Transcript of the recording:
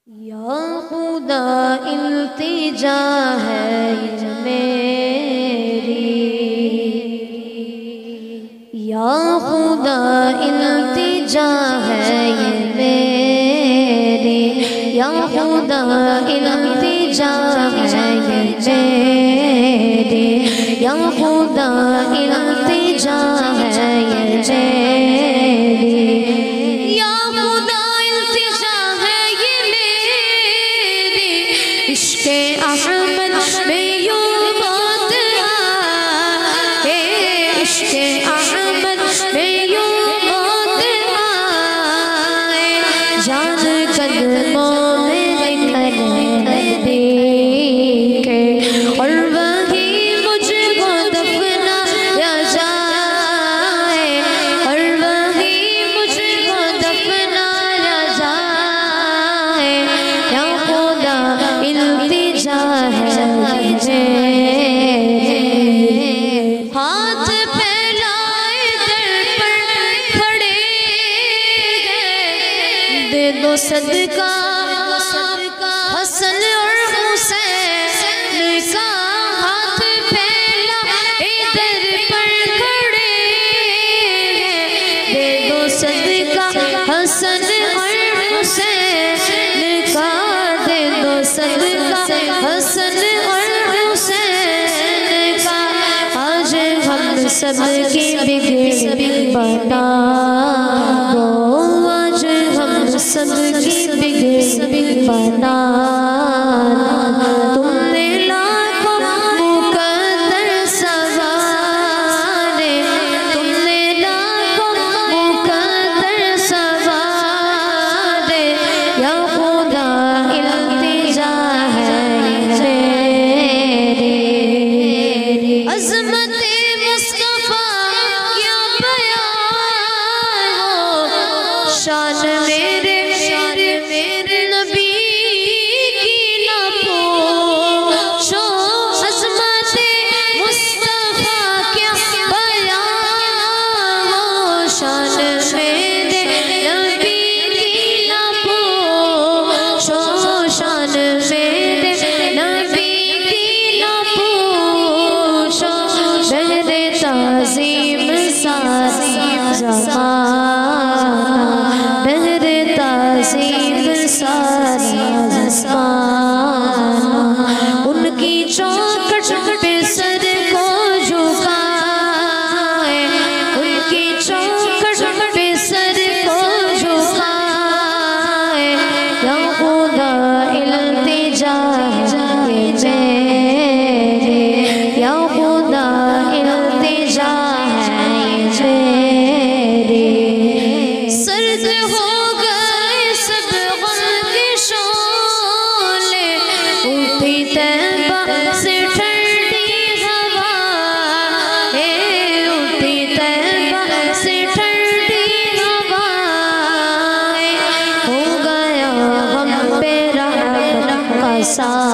या खुदा इल्तिजा है ये मेरी, या खुदा इल्तिजा है ये मेरी, या खुदा इल्तिजा है ये मेरी, या खुदा इल्तिजा है ये मेरी, या खुदा इल्तिजा है ये मेरी, इश्क़े अहमद में यूं बात आए, इश्क़े अहमद में यूं बात आए, जान कदमों में नबी के, और वही मुझको दफनाया जाए, और वही मुझको दफनाया जाए, या खुदा इल्तिजा है मुझे, हाथ फैलाए दर पर खड़े हैं, दे दो सदका हसन और हुसैन का, हाथ फैलाए दर पर खड़े हैं, दे दो सदका हसन और हुसैन का, दे दो सदका हसन और हुसैन का, आज हम सब की बिगड़ी बना दो, आज हम सब की बिगड़ी बना दो, तुमने लाखों मुकद्दर सवारे, तुमने लाखों मुकद्दर सवारे, या खुदा इल्तिजा है मेरी, अज़मत मुस्तफ़ा क्या बयान हो, शान मेरे नबी की ना पूछो, अज़मत मुस्तफ़ा क्या बयान हो, शान मेरे नबी की ना पूछो, शान मेरे नबी की ना पूछो, बहरे ताज़ीम सारी ज़माना, बहरे ताज़ीम सारी ज़माना, उनकी चौखट पे सर को झुकाए, उनकी चौखट पे सर को झुकाए, या खुदा इल्तिजा है मेरी, या खुदा इल्तिजा है मेरी, सर्द हो गए सब गम के शोले, उठी तैबा से ठंडी हवा, उठी तैबा से ठंडी हवा, हो गया हम पे रहमत का सा